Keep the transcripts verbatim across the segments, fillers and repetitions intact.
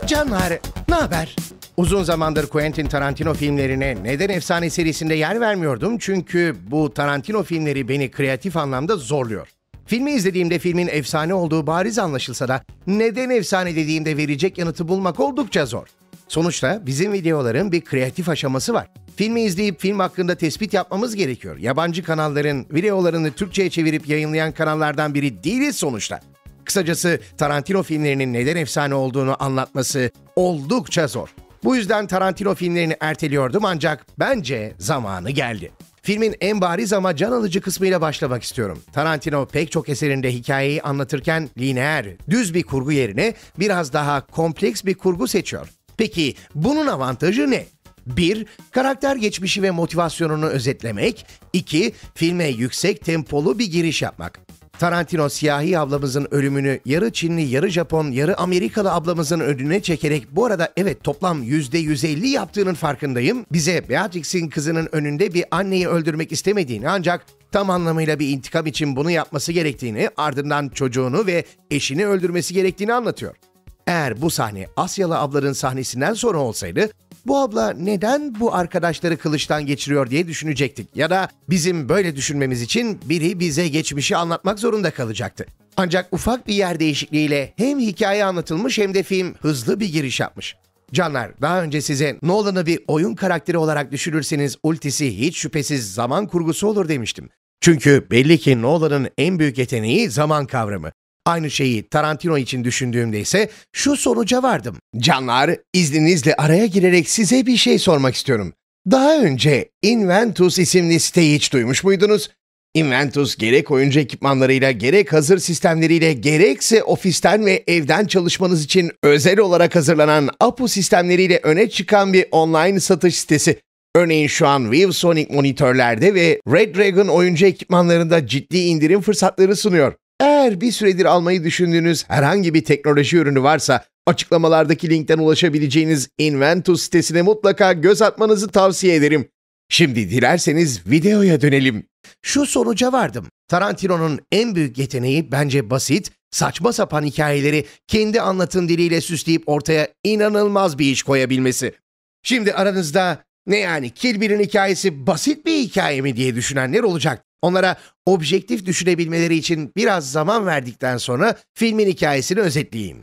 Canlar, ne haber? Uzun zamandır Quentin Tarantino filmlerine Neden Efsane serisinde yer vermiyordum çünkü bu Tarantino filmleri beni kreatif anlamda zorluyor. Filmi izlediğimde filmin efsane olduğu bariz anlaşılsa da neden efsane dediğimde verecek yanıtı bulmak oldukça zor. Sonuçta bizim videoların bir kreatif aşaması var. Filmi izleyip film hakkında tespit yapmamız gerekiyor. Yabancı kanalların videolarını Türkçe'ye çevirip yayınlayan kanallardan biri değiliz sonuçta. Kısacası Tarantino filmlerinin neden efsane olduğunu anlatması oldukça zor. Bu yüzden Tarantino filmlerini erteliyordum ancak bence zamanı geldi. Filmin en bariz ama can alıcı kısmıyla başlamak istiyorum. Tarantino pek çok eserinde hikayeyi anlatırken lineer, düz bir kurgu yerine biraz daha kompleks bir kurgu seçiyor. Peki bunun avantajı ne? bir Karakter geçmişi ve motivasyonunu özetlemek. iki Filme yüksek tempolu bir giriş yapmak. Tarantino siyahi ablamızın ölümünü yarı Çinli, yarı Japon, yarı Amerikalı ablamızın önüne çekerek bu arada evet toplam yüzde yüz elli yaptığının farkındayım. Bize Beatrix'in kızının önünde bir anneyi öldürmek istemediğini ancak tam anlamıyla bir intikam için bunu yapması gerektiğini, ardından çocuğunu ve eşini öldürmesi gerektiğini anlatıyor. Eğer bu sahne Asyalı abların sahnesinden sonra olsaydı, bu abla neden bu arkadaşları kılıçtan geçiriyor diye düşünecektik. Ya da bizim böyle düşünmemiz için biri bize geçmişi anlatmak zorunda kalacaktı. Ancak ufak bir yer değişikliğiyle hem hikaye anlatılmış hem de film hızlı bir giriş yapmış. Canlar, daha önce size Nolan'ı bir oyun karakteri olarak düşünürseniz ultisi hiç şüphesiz zaman kurgusu olur demiştim. Çünkü belli ki Nolan'ın en büyük yeteneği zaman kavramı. Aynı şeyi Tarantino için düşündüğümde ise şu sonuca vardım. Canlar, izninizle araya girerek size bir şey sormak istiyorum. Daha önce Inventus isimli siteyi hiç duymuş muydunuz? Inventus gerek oyuncu ekipmanlarıyla, gerek hazır sistemleriyle, gerekse ofisten ve evden çalışmanız için özel olarak hazırlanan Apu sistemleriyle öne çıkan bir online satış sitesi. Örneğin şu an ViewSonic monitörlerde ve Red Dragon oyuncu ekipmanlarında ciddi indirim fırsatları sunuyor. Eğer bir süredir almayı düşündüğünüz herhangi bir teknoloji ürünü varsa, açıklamalardaki linkten ulaşabileceğiniz Inventus sitesine mutlaka göz atmanızı tavsiye ederim. Şimdi dilerseniz videoya dönelim. Şu sonuca vardım. Tarantino'nun en büyük yeteneği bence basit, saçma sapan hikayeleri kendi anlatım diliyle süsleyip ortaya inanılmaz bir iş koyabilmesi. Şimdi aranızda ne yani Kill Bill'in hikayesi basit bir hikaye mi diye düşünenler olacak. Onlara objektif düşünebilmeleri için biraz zaman verdikten sonra filmin hikayesini özetleyeyim.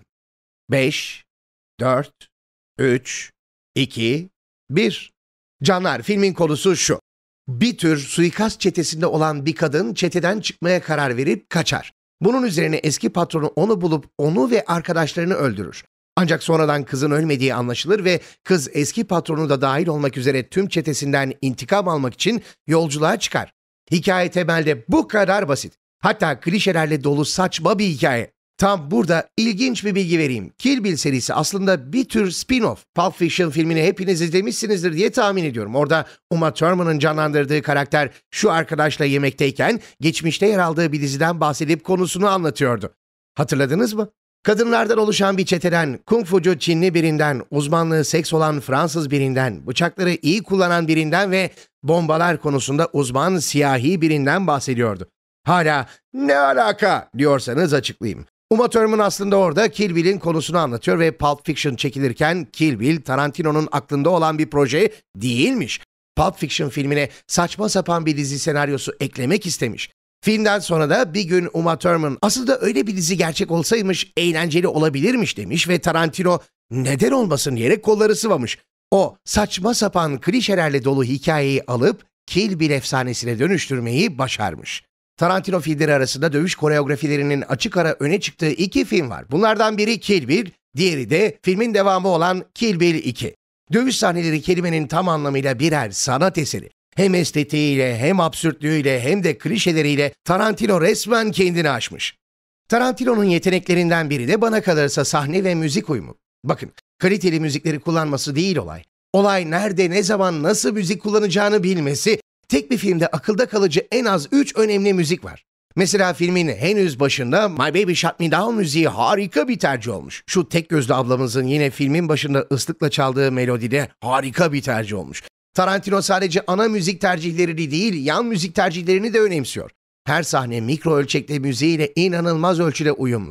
beş, dört, üç, iki, bir. Canlar, filmin konusu şu. Bir tür suikast çetesinde olan bir kadın çeteden çıkmaya karar verip kaçar. Bunun üzerine eski patronu onu bulup onu ve arkadaşlarını öldürür. Ancak sonradan kızın ölmediği anlaşılır ve kız eski patronu da dahil olmak üzere tüm çetesinden intikam almak için yolculuğa çıkar. Hikaye temelde bu kadar basit. Hatta klişelerle dolu saçma bir hikaye. Tam burada ilginç bir bilgi vereyim. Kill Bill serisi aslında bir tür spin-off. Pulp Fiction filmini hepiniz izlemişsinizdir diye tahmin ediyorum. Orada Uma Thurman'ın canlandırdığı karakter şu arkadaşla yemekteyken geçmişte yer aldığı bir diziden bahsedip konusunu anlatıyordu. Hatırladınız mı? Kadınlardan oluşan bir çeteden, kung fucu Çinli birinden, uzmanlığı seks olan Fransız birinden, bıçakları iyi kullanan birinden ve bombalar konusunda uzman siyahi birinden bahsediyordu. Hala ne alaka diyorsanız açıklayayım. Uma Thurman aslında orada Kill Bill'in konusunu anlatıyor ve Pulp Fiction çekilirken Kill Bill Tarantino'nun aklında olan bir proje değilmiş. Pulp Fiction filmine saçma sapan bir dizi senaryosu eklemek istemiş. Filmden sonra da bir gün Uma Thurman aslında öyle bir dizi gerçek olsaymış eğlenceli olabilirmiş demiş ve Tarantino neden olmasın diyerek kolları sıvamış. O saçma sapan klişelerle dolu hikayeyi alıp Kill Bill efsanesine dönüştürmeyi başarmış. Tarantino filmleri arasında dövüş koreografilerinin açık ara öne çıktığı iki film var. Bunlardan biri Kill Bill, diğeri de filmin devamı olan Kill Bill iki. Dövüş sahneleri kelimenin tam anlamıyla birer sanat eseri. Hem estetiğiyle, hem absürtlüğüyle, hem de klişeleriyle Tarantino resmen kendini aşmış. Tarantino'nun yeteneklerinden biri de bana kalırsa sahne ve müzik uyumu. Bakın, kaliteli müzikleri kullanması değil olay. Olay nerede, ne zaman, nasıl müzik kullanacağını bilmesi. Tek bir filmde akılda kalıcı en az üç önemli müzik var. Mesela filmin henüz başında My Baby Shut Me Down müziği harika bir tercih olmuş. Şu tek gözlü ablamızın yine filmin başında ıslıkla çaldığı melodide harika bir tercih olmuş. Tarantino sadece ana müzik tercihlerini değil, yan müzik tercihlerini de önemsiyor. Her sahne mikro ölçekte müziğiyle inanılmaz ölçüde uyumlu.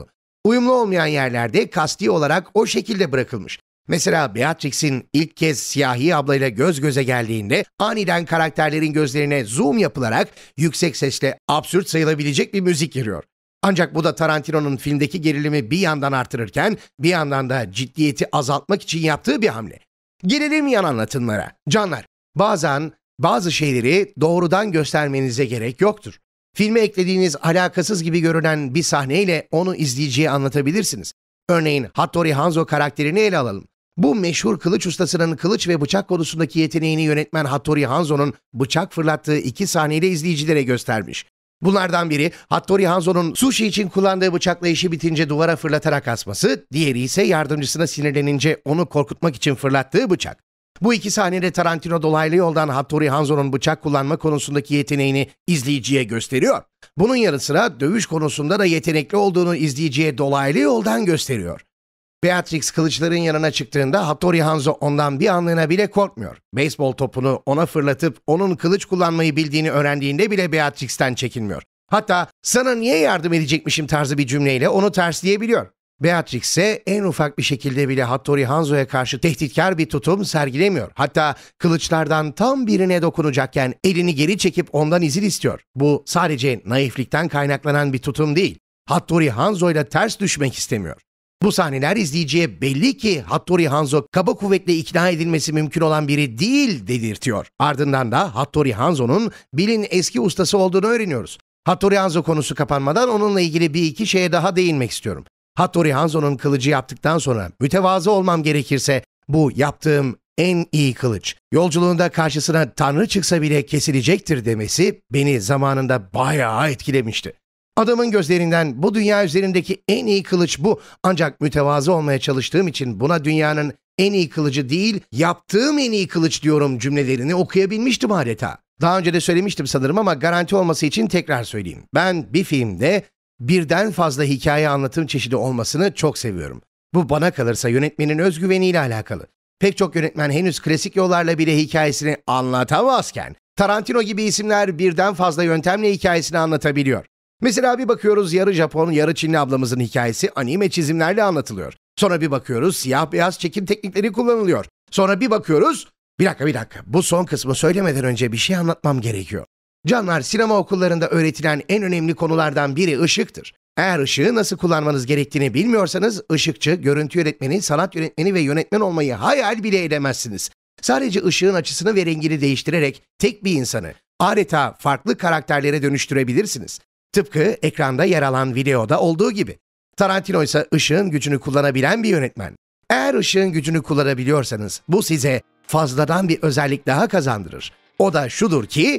Uyumlu olmayan yerlerde kasti olarak o şekilde bırakılmış. Mesela Beatrix'in ilk kez siyahi ablayla göz göze geldiğinde aniden karakterlerin gözlerine zoom yapılarak yüksek sesle absürt sayılabilecek bir müzik giriyor. Ancak bu da Tarantino'nun filmdeki gerilimi bir yandan artırırken bir yandan da ciddiyeti azaltmak için yaptığı bir hamle. Gelelim yan anlatımlara. Canlar, bazen bazı şeyleri doğrudan göstermenize gerek yoktur. Filme eklediğiniz alakasız gibi görünen bir sahneyle onu izleyiciye anlatabilirsiniz. Örneğin Hattori Hanzo karakterini ele alalım. Bu meşhur kılıç ustasının kılıç ve bıçak konusundaki yeteneğini yönetmen Hattori Hanzo'nun bıçak fırlattığı iki sahneyle izleyicilere göstermiş. Bunlardan biri Hattori Hanzo'nun sushi için kullandığı bıçakla işi bitince duvara fırlatarak asması, diğeri ise yardımcısına sinirlenince onu korkutmak için fırlattığı bıçak. Bu iki sahnede Tarantino dolaylı yoldan Hattori Hanzo'nun bıçak kullanma konusundaki yeteneğini izleyiciye gösteriyor. Bunun yanı sıra dövüş konusunda da yetenekli olduğunu izleyiciye dolaylı yoldan gösteriyor. Beatrix kılıçların yanına çıktığında Hattori Hanzo ondan bir anlığına bile korkmuyor. Beyzbol topunu ona fırlatıp onun kılıç kullanmayı bildiğini öğrendiğinde bile Beatrix'ten çekinmiyor. Hatta sana niye yardım edecekmişim tarzı bir cümleyle onu tersleyebiliyor. Beatrix ise en ufak bir şekilde bile Hattori Hanzo'ya karşı tehditkar bir tutum sergilemiyor. Hatta kılıçlardan tam birine dokunacakken elini geri çekip ondan izin istiyor. Bu sadece naiflikten kaynaklanan bir tutum değil. Hattori Hanzo'yla ters düşmek istemiyor. Bu sahneler izleyiciye belli ki Hattori Hanzo kaba kuvvetle ikna edilmesi mümkün olan biri değil dedirtiyor. Ardından da Hattori Hanzo'nun Bill'in eski ustası olduğunu öğreniyoruz. Hattori Hanzo konusu kapanmadan onunla ilgili bir iki şeye daha değinmek istiyorum. Hattori Hanzo'nun kılıcı yaptıktan sonra mütevazı olmam gerekirse bu yaptığım en iyi kılıç. Yolculuğunda karşısına Tanrı çıksa bile kesilecektir demesi beni zamanında bayağı etkilemişti. Adamın gözlerinden bu dünya üzerindeki en iyi kılıç bu. Ancak mütevazı olmaya çalıştığım için buna dünyanın en iyi kılıcı değil, yaptığım en iyi kılıç diyorum cümlelerini okuyabilmiştim adeta. Daha önce de söylemiştim sanırım ama garanti olması için tekrar söyleyeyim. Ben bir filmde birden fazla hikaye anlatım çeşidi olmasını çok seviyorum. Bu bana kalırsa yönetmenin özgüveniyle alakalı. Pek çok yönetmen henüz klasik yollarla bile hikayesini anlatamazken, Tarantino gibi isimler birden fazla yöntemle hikayesini anlatabiliyor. Mesela bir bakıyoruz yarı Japon, yarı Çinli ablamızın hikayesi anime çizimlerle anlatılıyor. Sonra bir bakıyoruz siyah beyaz çekim teknikleri kullanılıyor. Sonra bir bakıyoruz, bir dakika bir dakika bu son kısmı söylemeden önce bir şey anlatmam gerekiyor. Canlar, sinema okullarında öğretilen en önemli konulardan biri ışıktır. Eğer ışığı nasıl kullanmanız gerektiğini bilmiyorsanız ışıkçı, görüntü yönetmeni, sanat yönetmeni ve yönetmen olmayı hayal bile edemezsiniz. Sadece ışığın açısını ve rengini değiştirerek tek bir insanı adeta farklı karakterlere dönüştürebilirsiniz. Tıpkı ekranda yer alan videoda olduğu gibi. Tarantino ise ışığın gücünü kullanabilen bir yönetmen. Eğer ışığın gücünü kullanabiliyorsanız bu size fazladan bir özellik daha kazandırır. O da şudur ki...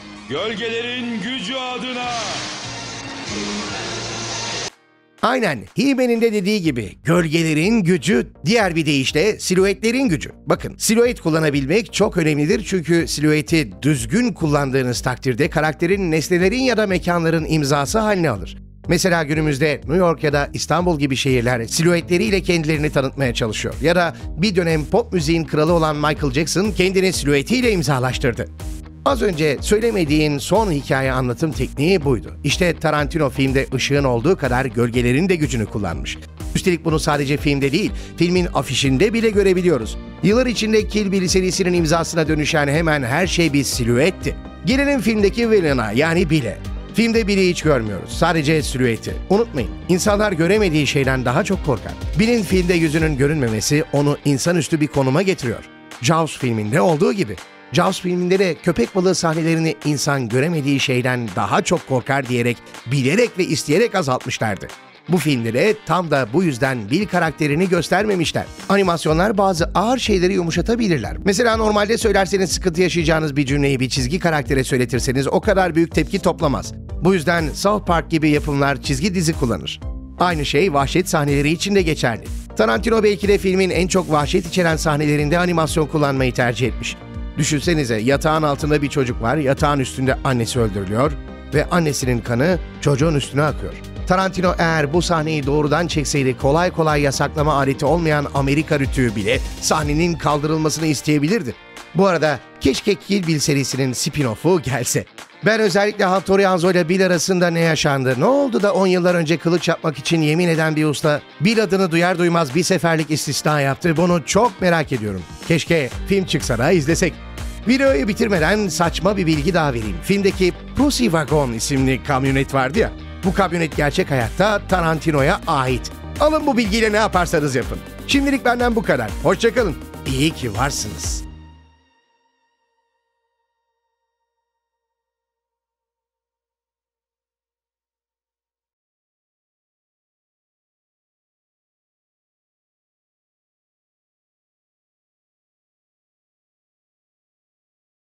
Gölgelerin gücü adına! Aynen, He-Man'in de dediği gibi gölgelerin gücü, diğer bir deyişle silüetlerin gücü. Bakın, silüet kullanabilmek çok önemlidir çünkü silüeti düzgün kullandığınız takdirde karakterin nesnelerin ya da mekanların imzası haline alır. Mesela günümüzde New York ya da İstanbul gibi şehirler silüetleriyle kendilerini tanıtmaya çalışıyor. Ya da bir dönem pop müziğin kralı olan Michael Jackson kendini silüetiyle imzalaştırdı. Az önce söylemediğin son hikaye anlatım tekniği buydu. İşte Tarantino filmde ışığın olduğu kadar gölgelerin de gücünü kullanmış. Üstelik bunu sadece filmde değil, filmin afişinde bile görebiliyoruz. Yıllar içinde Kill Bill serisinin imzasına dönüşen hemen her şey bir silüetti. Gelelim filmdeki villain'a yani Bill'e. Filmde Bill'i hiç görmüyoruz, sadece silüeti. Unutmayın, insanlar göremediği şeyden daha çok korkar. Bill'in filmde yüzünün görünmemesi onu insanüstü bir konuma getiriyor. Jaws filminde olduğu gibi. Jaws filminde de köpek balığı sahnelerini insan göremediği şeyden daha çok korkar diyerek bilerek ve isteyerek azaltmışlardı. Bu filmlere tam da bu yüzden Bill karakterini göstermemişler. Animasyonlar bazı ağır şeyleri yumuşatabilirler. Mesela normalde söylerseniz sıkıntı yaşayacağınız bir cümleyi bir çizgi karaktere söyletirseniz o kadar büyük tepki toplamaz. Bu yüzden South Park gibi yapımlar çizgi dizi kullanır. Aynı şey vahşet sahneleri için de geçerli. Tarantino belki de filmin en çok vahşet içeren sahnelerinde animasyon kullanmayı tercih etmiş. Düşünsenize, yatağın altında bir çocuk var, yatağın üstünde annesi öldürülüyor ve annesinin kanı çocuğun üstüne akıyor. Tarantino eğer bu sahneyi doğrudan çekseydi kolay kolay yasaklama aleti olmayan Amerika rütüğü bile sahnenin kaldırılmasını isteyebilirdi. Bu arada keşke Kill Bill serisinin spin-off'u gelse. Ben özellikle Hattori Hanzo ile Bill arasında ne yaşandı? Ne oldu da on yıllar önce kılıç yapmak için yemin eden bir usta Bill adını duyar duymaz bir seferlik istisna yaptı? Bunu çok merak ediyorum. Keşke film çıksa da izlesek. Videoyu bitirmeden saçma bir bilgi daha vereyim. Filmdeki Pussy Wagon isimli kamyonet vardı ya. Bu kamyonet gerçek hayatta Tarantino'ya ait. Alın bu bilgiyle ne yaparsanız yapın. Şimdilik benden bu kadar. Hoşçakalın. İyi ki varsınız.